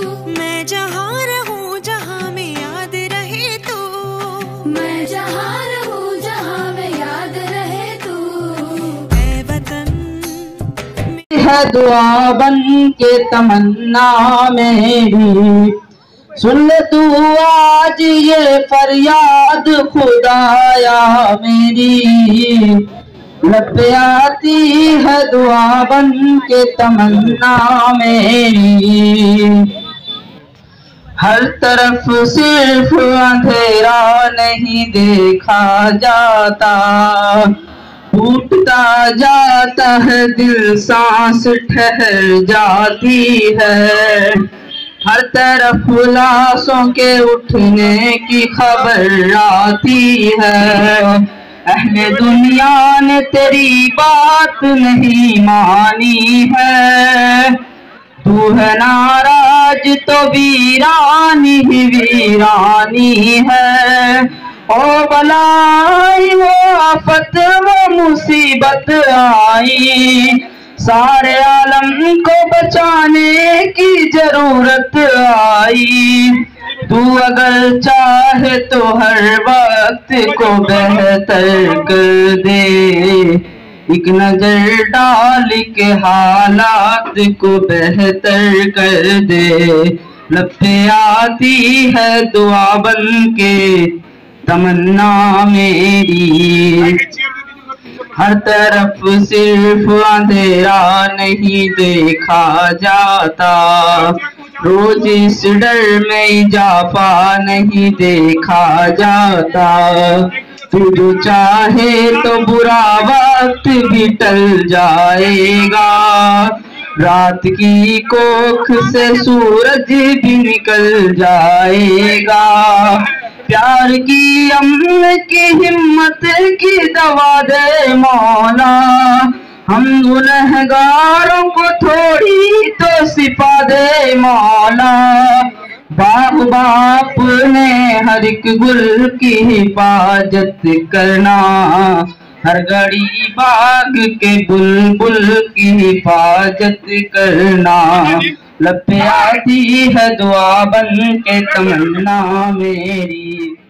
मैं जहाँ रहूं जहाँ में याद रहे तू, मैं जहाँ रहूं जहाँ में याद रहे तू। ऐ वतन है दुआ बन के तमन्ना मेरी, सुन ले तू आज ये फरियाद खुदाया मेरी। लब पे आती है दुआ बन के तमन्ना मेरी। हर तरफ सिर्फ अंधेरा नहीं देखा जाता, टूटता जाता है दिल, सांस ठहर जाती है। हर तरफ लाशों के उठने की खबर आती है। अहले दुनिया ने तेरी बात नहीं मानी है, तू है नाराज तो वीरानी ही वीरानी है। ओ बलाई वो आफत वो मुसीबत आई, सारे आलम को बचाने की जरूरत आई। तू अगर चाहे तो हर वक्त को बेहतर कर दे, एक नजर डाल के हालात को बेहतर कर दे। लब पे आती है दुआ बन के तमन्ना मेरी। हर तरफ सिर्फ अंधेरा नहीं देखा जाता, रोज इस डर में इजाफा नहीं देखा जाता। तू जो चाहे तो बुरा वक्त भी टल जाएगा, रात की कोख से सूरज भी निकल जाएगा। प्यार की अम्न की हिम्मत की दवा दे मौला, हम गुनहगारों को थोड़ी तो सिफा दे मौला। बाप बाप ने हर एक गुल की हिफाजत करना, हर घड़ी बाग के बुलबुल की हिफाजत करना। लब पे आती है दुआ बन के तमन्ना मेरी।